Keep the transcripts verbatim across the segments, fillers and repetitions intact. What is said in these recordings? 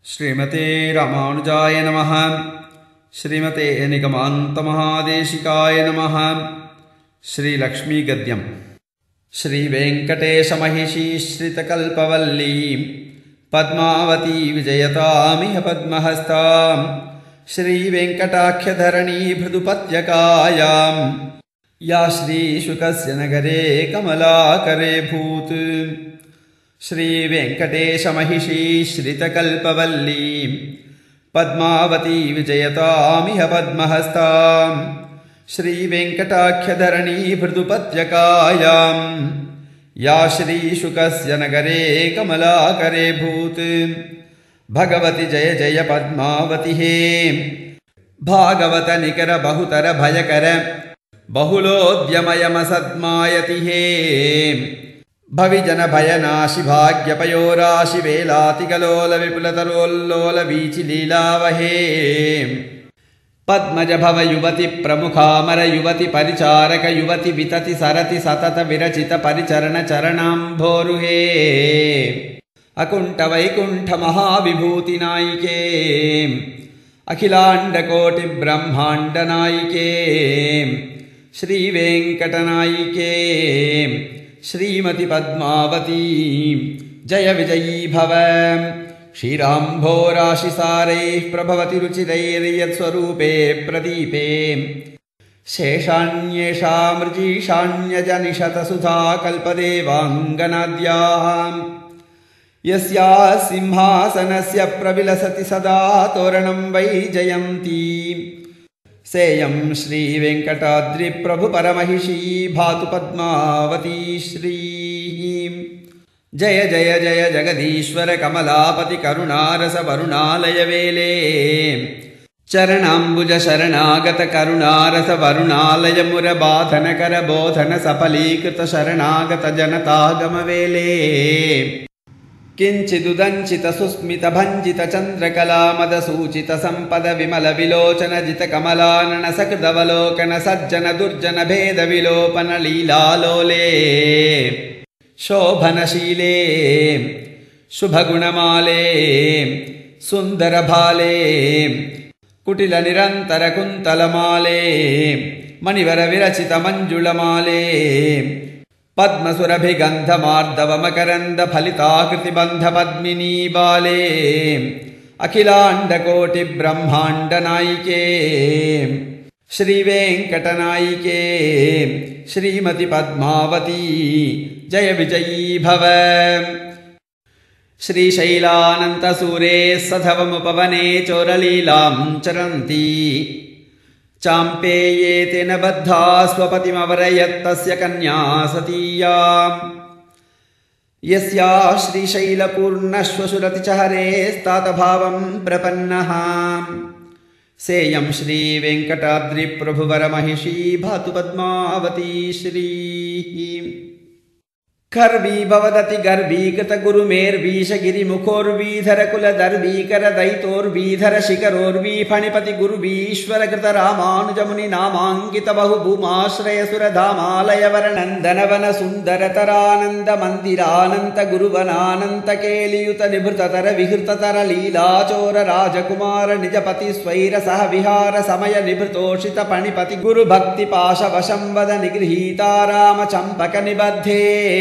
श्रीमते रामानुजाय नमः। श्रीमते निगमान्तमहादेशिकाय नमः। श्रीलक्ष्मी गद्यम्। श्रीवेङ्कटेशमहिषी श्रितकल्पवल्लीं पद्मावती विजयतामिह पद्महस्तां श्रीवेङ्कटाख्यधरणी भृदुपत्यकायां या श्रीशुकस्य नगरे कमलाकरे भूत्। श्रीवेङ्कटेशमहिषी श्रितकल्पवल्लीं पद्मावती विजयतामिह पद्महस्तां श्रीवेङ्कटाख्यधरणी भृदुपत्यकायां या श्रीशुकस्य नगरे कमलाकरे भूत्। भगवति जय जय पद्मावति हे भागवत निकर बहुतर भयकर बहुलोद्यमयमसद्मायति हे भविजन भयनाशि भाग्यपयोराशि वेलातिकलोल विपुलतरोल्लोल वीचिलीलावहे पद्मज भव युवति प्रमुखामर युवति परिचारक युवति वितति सरति सतत विरचित परिचरण चरणाम्भोरुहे अकुण्ठ वैकुण्ठ महाविभूति नायिके अखिलाण्ड कोटि ब्रह्माण्ड नायिके श्रीवेङ्कटनायिके श्रीमति पद्मावती जय विजयी भव। क्षीराम्भोराशिसारैः प्रभवति रुचिरैर्यत्स्वरूपे प्रदीपे शेषाण्येषामृजीषाण्यजनिषतसुधा कल्पदेवाङ्गनाद्याः यस्याः सिंहासनस्य प्रविलसति सदा तोरणं वै जयन्ती सेयं श्रीवेङ्कटाद्रिप्रभुपरमहिषी भातु पद्मावती श्रीः। जय जय जय जगदीश्वर कमलापति करुणारस वरुणालय वेले चरणाम्बुज शरणागत करुणारस वरुणालय मुरबाधन कर बोधन सफलीकृत शरणागत जनतागम वेले किंचिदुदंचित सुस्मित भंजित चंद्रकला मद सूचित संपद विमल विलोचन जित कमलानन सकृदवलोकन सज्जन दुर्जन भेद विलोपन लीलालोले शोभनशीले शुभगुणमाले सुंदर भाले कुटिल निरंतर कुंतलमाले मणिवर विरचित मंजुलमाले पद्मसुरभिगन्धमार्दव मकरन्द फलिताकृतिबन्ध पद्मिनी बाले अखिलाण्डकोटि ब्रह्माण्ड नायिके श्रीवेङ्कटनायिके श्रीमति पद्मावती जय विजयी भव। श्रीशैलानन्तसूरे सधवमुपवने चोरलीलां चरन्ती चाम्पेये तेन बद्धा स्वपतिमवरयत्तस्य कन्या सतीया यस्या श्रीशैलपूर्णश्वशुरति च हरेस्तातभावं प्रपन्नः सेयं श्रीवेङ्कटाद्रिप्रभुवरमहिषी भातु पद्मावती श्रीः। गर्वी भवदति गर्वीकृत गुरुमेर्वीश गिरिमुखोर्वीधर कुलदर्वीकर दैतोर्वीधर शिखरोर्वी फणिपति गुरुवीश्वर कृत रामानुजमुनि नामाङ्कित बहुभूमाश्रय सुरधामालय वरनन्दन वन सुन्दरतरानन्द मन्दिरानन्त गुरुवनानन्त केलियुत निभृततर विहृततर लीलाचोर राजकुमार निजपति स्वैर सह विहार समय निभृतोषित पणिपति गुरुभक्ति पाश वशं वद निगृहीता राम चम्पक निबद्धे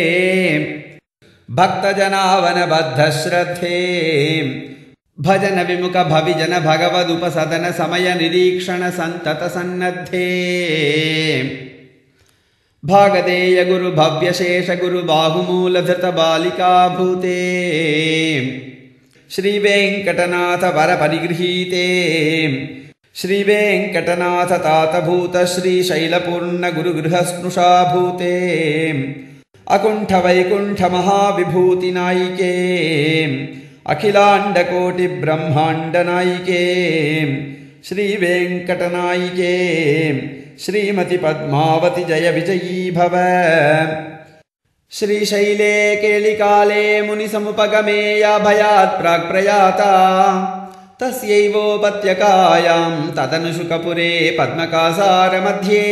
भक्तजनावन बद्ध श्रद्धे भजन विमुख भविजन भगवदुपसदन समय निरीक्षण संतत सन्नद्धे भागदेय गुरु भव्य शेष गुरु बाहुमूल धृत बालिका भूते श्रीवेङ्कटनाथ वर परिगृहीते श्रीवेङ्कटनाथ तात भूत श्रीशैलपूर्ण गुरुगृह स्पृशा भूते अकुण्ठ वैकुण्ठ महाविभूति नायिके अखिलाण्ड कोटि ब्रह्माण्ड नायिके श्रीवेङ्कटनायिके श्रीमति पद्मावति जय विजयी भव। श्रीशैले केलिकाले मुनिसमुपगमे या भयात् प्राक् प्रयाता तस्यैवोपत्यकायां तदनुशुकपुरे पद्मकासार मध्ये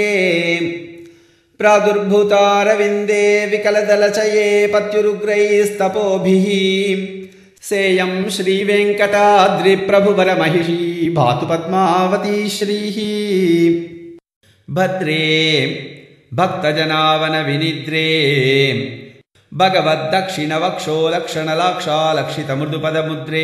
प्रादुर्भूतारविन्दे विकलदलचये पत्युरुग्रैस्तपोभिः सेयं श्रीवेङ्कटाद्रिप्रभुवरमहिषी भातु पद्मावती श्रीः भद्रे भक्तजनावनविनिद्रे भगवद्दक्षिणवक्षो लक्षणलाक्षालक्षितमृदुपदमुद्रे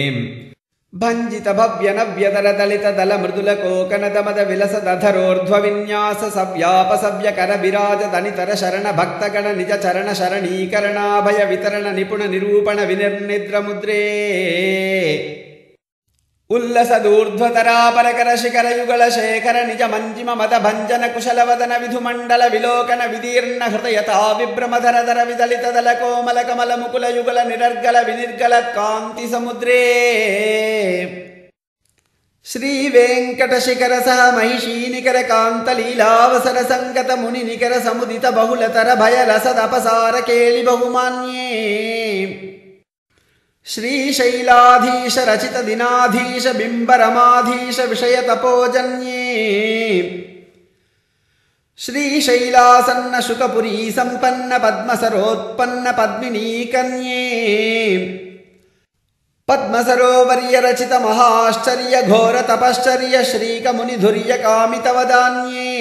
भञ्जितभव्यनव्यतरतलितदधरोर्ध्वविन्याससव्यापसव्यकरविराजदनितरशरणभक्तगणनिजचरणशरणीकरणाभयवितरणनिपुणनिरूपणविनिर्निद्रमुद्रे उल्लसदूर्ध्वतरापरकरशिखरयुगलशेखर निजमञ्जिममदभञ्जनकुशलवदन विधुमण्डल विलोकन विदीर्ण हृदयता विभ्रमधरधर विदलितदलकोमलकमलमुकुलयुगल निरर्गल विनिर्गलत्कान्तिसमुद्रे श्रीवेङ्कटशिखर सह महिषीनिकर कान्तलीलावसर संगत मुनिनिकर समुदित बहुलतर भयलसदपसार केळि बहुमान्ये श्रीशैलाधीश रचित दिनाधीश बिम्बरमाधीश विषय तपोजन्ये श्रीशैलासन्न शुकपुरी संपन्न पद्मसरोत्पन्न पद्मिनी कन्ये पद्मसरोवर्य रचित महाश्चर्य घोर तपश्चर्य श्रीक मुनिधुर्य कामितवदान्ये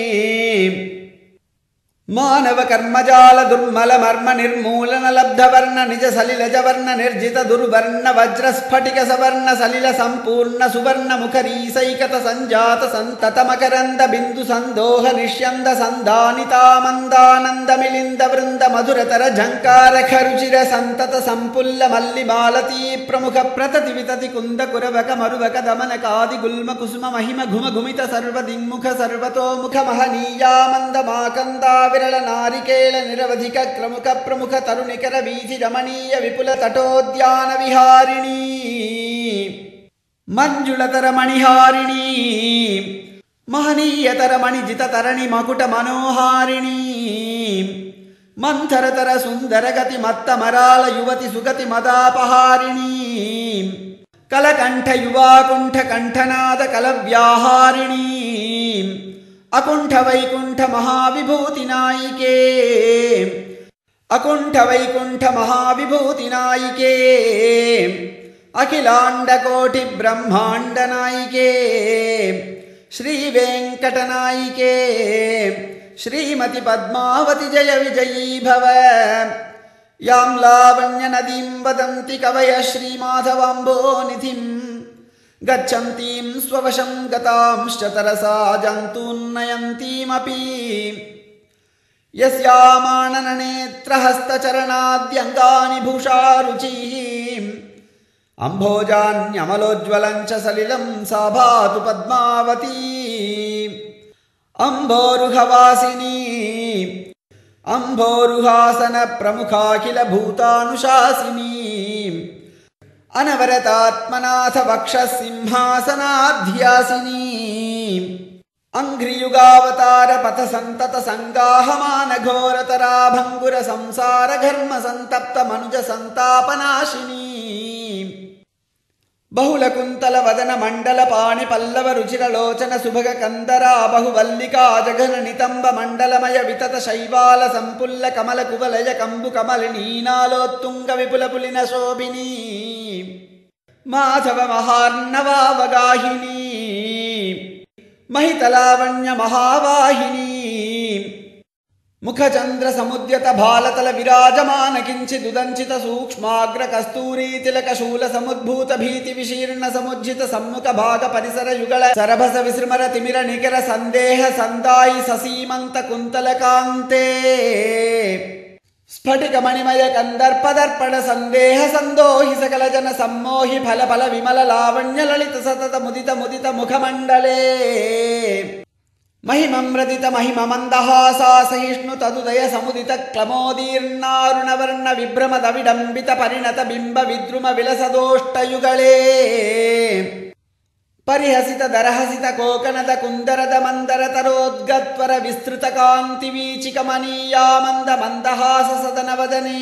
मानव कर्मजाल दुर्मल मर्म निर्मूलन लब्धवर्ण निज सलिल जवर्ण निर्जित दुर्वर्ण वज्र स्फटिक सवर्ण सलिल संपूर्ण सुवर्ण मुखरीसैकत संजात संतत मकरंद बिंदु संदोह निष्यंद संदानिता मंदानंद मिलिंद वृंद मधुरतर झंकार खरुचिर संतत संपुल्ल मल्लि मालती प्रमुख प्रतति वितति कुंद कुरवक मरुवक दमन कादि गुल्म कुसुम महिम घुम घुमित सर्व दिङ्मुख सर्वतो मुख महनीया मंद माकंदा विरल नारिकेल निरवधिक क्रमुक प्रमुख तरुणिकर वीथि रमणीय विपुल तटोद्यान विहारिणी मंजुलतर मणिहारिणी महनीयतर मणिजित तरणि मकुट मनोहारिणी मंथरतर सुंदर गति मत्त मराल युवति सुगति मदापहारिणी कलकंठ युवाकुंठ कंठनाद कलव्याहारिणी अकुंठ वैकुंठ महाविभूति नायिके अकुंठ वैकुंठ महाविभूति नायिके अखिलांड कोटि ब्रह्मांड नायिके श्री वेंकट नायिके श्रीमति पद्मावती जय विजयी भव यां लावण्य नदीं वदन्ति कवय श्रीमाधवाम्बोनिधिं गच्छन्तीं स्ववशं गतांश्च तरसा जन्तून्नयन्तीमपि यस्यामानननेत्रहस्तचरणाद्यङ्गानि भूषारुचिः अम्भोजान्यमलोज्ज्वलं च सलिलं सा भातु पद्मावती अम्भोरुहवासिनी अम्भोरुहासन प्रमुखाखिल भूतानुशासिनी अनवरतात्मनाथ वक्षसिंहासनाध्यासिनी अंघ्रियुगावतार पथ संतत संगाहमान घोरतरा भंगुर संसार घर्म संतप्त मनुज संतापनाशिनी बहुल कुंतल वदन मंडल पाणि पल्लव रुचिर लोचन सुभग कंदरा बहुवल्लिका जघन नितंब मंडलमय वितत शैवाल संपुल्ल कमल कुवलय कंबु कमलिनीनालोत्तुंग विपुल पुलिन शोभिनी माधव महार्णवावगाहिनी महितलावण्य महावाहिनी मुखचंद्र समुद्यत भालतल विराजमान किंचिदुदंचित सूक्ष्माग्र कस्तूरी तिलक शूल समुद्भूत भीति विशीर्ण समुज्जित सम्मुख भाग परिसर युगल सरभस विस्मर तिमिर निकर संदेह संदायि ससीमंत कुंतल कांते स्फटिक मणिमय कंदर्प दर्पण संदेह संदोहि सकल जन सम्मोहि फल फल विमल लावण्य ललित सतत मुदित मुदित मुखमंडले महिमम्रदित महिम मंदहासा सहिष्णु तदुदय समुदित क्लमोदीर्णारुण वर्ण विभ्रम दविडंबित परिणत बिंब विद्रुम विलसदोष्टयुगले परिहसित दरहसित कोकनद कुंदरद मंदर तरोद्गत्वर विस्तृत कांति वीचिक मनीया मंद मंदहास सदन वदने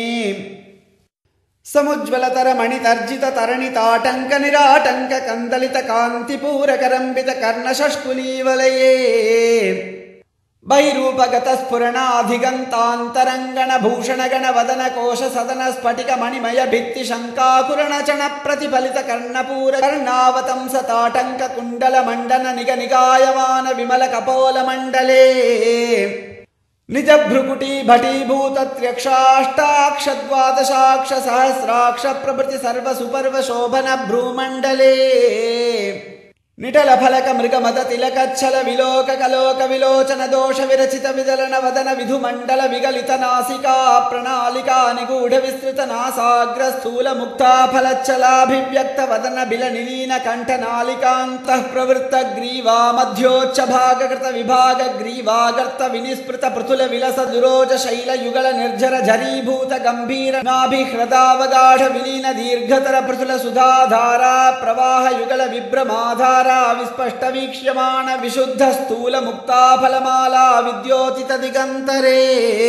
समुज्वलतर मणितर्जित तरणि ताटंक निराटंक कंदलित कांति पूरकरंबित कर्ण शष्कुली वलये बहिरूपगतस्फुरणाधिगन्तान्तरङ्गण भूषणगण वदन कोश सदन स्फटिक मणिमय भित्ति शङ्काकुरण चण प्रतिफलित कर्णपूर कर्णावतंस ताटङ्क कुण्डल मण्डन निग निगायमान विमल कपोल मण्डले निज भ्रुकुटी भटीभूत त्र्यक्षाष्टाक्ष द्वादशाक्ष सहस्राक्ष प्रभृति सर्व सुपर्व शोभन भ्रूमण्डले निटल फलक मृग मद तिलकच्छल विलोक कलोक विलोचन दोष विरचित विदलन वदन विधुमण्डल विगलित नासिका प्रणालिका निगूढ विस्तृत नासाग्र स्थूल मुक्ता फलच्छलाभिव्यक्त वदन बिल निलीन कंठ नालिकान्तः प्रवृत्त ग्रीवा मध्योच्च भागकृत विभाग ग्रीवागर्त विनिस्पृत पृथुल विलस दुरोज शैल युगल निर्झर झरीभूत गंभीर नाभिह्रदावगाढ विलीन दीर्घतर पृथुल सुधाधारा प्रवाह युगल विभ्रमाधार विस्पष्ट वीक्ष्यमाण विशुद्ध स्थूल मुक्ता फलमाला विद्योतित दिगंतरे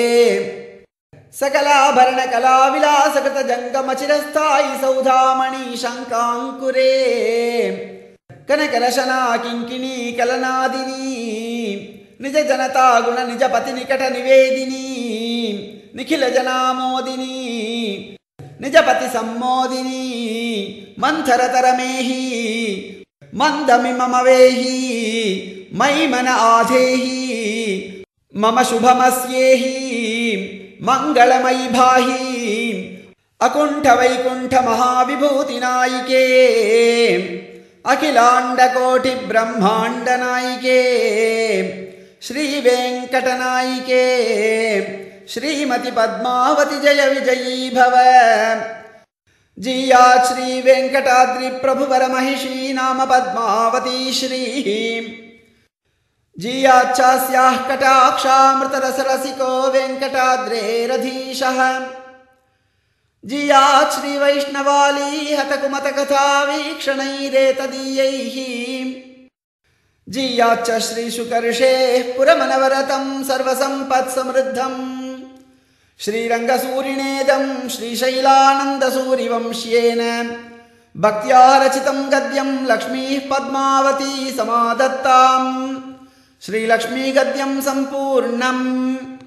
सकलाभरण कला विलासकृत जंगम चिरस्थायी सौधामणि शंकांकुरे कनकलशना किंकिणी कलनादिनी निज जनता गुण निज पति निकट निवेदिनी निखिल जनामोदिनी निज पति सम्मोदिनी मंथरतरमेहि मंदमि मम वेहि मयि मन आधेहि मम शुभमस्येहि मंगलमयि भाहि अकुंठ वैकुंठ महाविभूति नायिके अखिलांड कोटि ब्रह्मांड नायिके श्री वेंकट नायिके श्रीमति पद्मावती जय विजयी भव जिया श्री वेंकटाद्रि प्रभुवर महिषी नाम पद्मावती श्री जियाच्चास्याः कटाक्षामृत रसरसिको वेंकटाद्रेरधीशः जिया श्री वैष्णवाली हतकुमत कथा वीक्षणैरेतदीयैः जियाच्च श्री शुकर्षेः पुरमनवरतं सर्वसम्पत्समृद्धम् श्रीरंगसूरिणेदं श्रीशैलानन्दसूरिवंश्येन भक्त्या रचितं गद्यं लक्ष्मीः पद्मावती समादत्ताम् श्रीलक्ष्मी गद्यं सम्पूर्णम्।